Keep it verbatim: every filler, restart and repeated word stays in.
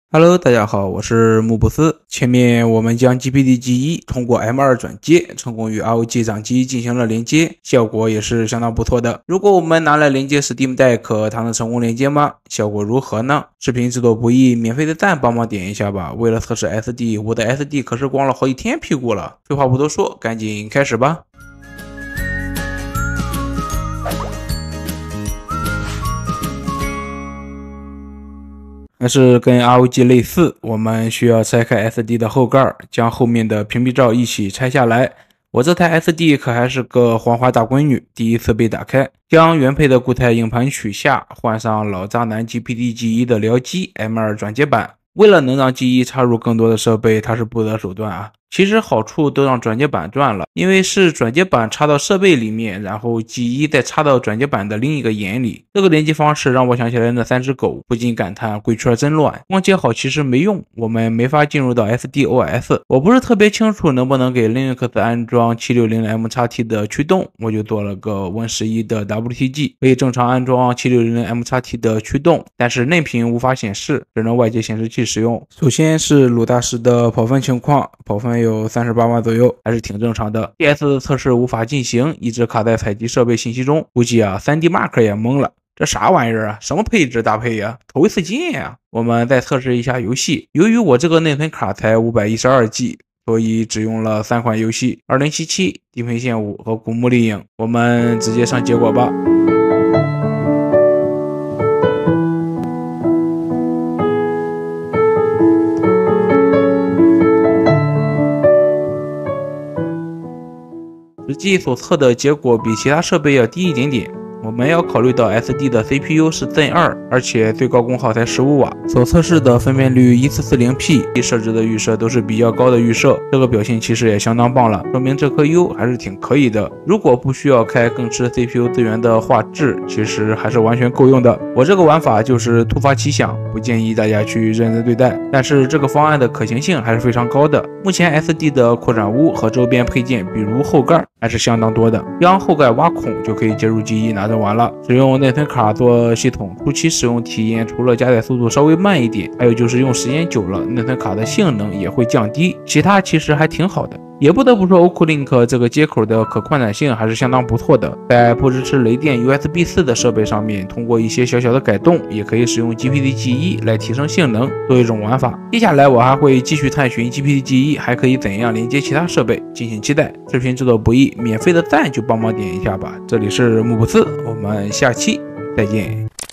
Hello， 大家好，我是木布斯。前面我们将 G P T G 一 通过 M 二 转接成功与 R O G 掌机进行了连接，效果也是相当不错的。如果我们拿来连接 Steam Deck， 它能成功连接吗？效果如何呢？视频制作不易，免费的赞帮忙点一下吧。为了测试 S D， 我的 S D 可是光了好几天屁股了。废话不多说，赶紧开始吧。还是跟 R O G 类似，我们需要拆开 S D 的后盖，将后面的屏蔽罩一起拆下来。我这台 S D 可还是个黄花大闺女，第一次被打开，将原配的固态硬盘取下，换上老渣男 G P T G 一 的僚机 M 二 转接板。为了能让 G 一 插入更多的设备，它是不择手段啊。其实好处都让转接板赚了，因为是转接板插到设备里面，然后 G 一 再插到转接板的另一个眼里。这个连接方式让我想起来那三只狗，不禁感叹贵圈真乱。光接好其实没用，我们没法进入到 S D O S。我不是特别清楚能不能给 Linux 安装 七六零 M X T 的驱动，我就做了个 Win 十一 的 W T G， 可以正常安装 七六零 M X T 的驱动，但是内屏无法显示，只能外接显示器使用。首先是鲁大师的跑分情况，跑分有三十八万左右，还是挺正常的。D S 测试无法进行，一直卡在采集设备信息中，估计啊 三 D Mark 也懵了，这啥玩意儿啊？什么配置搭配呀？头一次见呀！我们再测试一下游戏，由于我这个内存卡才 五百一十二 G， 所以只用了三款游戏二零七七、地平线五和古墓丽影。我们直接上结果吧。实际所测的结果比其他设备要低一点点。我们要考虑到 S D 的 C P U 是 Zen 二，而且最高功耗才十五瓦，所测试的分辨率 一四四零P， 设置的预设都是比较高的预设，这个表现其实也相当棒了，说明这颗 U 还是挺可以的。如果不需要开更吃 C P U 资源的画质，其实还是完全够用的。我这个玩法就是突发奇想，不建议大家去认真对待，但是这个方案的可行性还是非常高的。目前 S D 的扩展坞和周边配件，比如后盖还是相当多的，将后盖挖孔就可以接入 G 一拿着玩了。使用内存卡做系统，初期使用体验除了加载速度稍微慢一点，还有就是用时间久了，内存卡的性能也会降低，其他其实还挺好的。也不得不说 Oculink 这个接口的可扩展性还是相当不错的，在不支持雷电 U S B 四 的设备上面，通过一些小小的改动，也可以使用 G P T G 一 来提升性能，做一种玩法。接下来我还会继续探寻 G P T G 一 还可以怎样连接其他设备，敬请期待。视频制作不易，免费的赞就帮忙点一下吧。这里是木布斯，我们下期再见。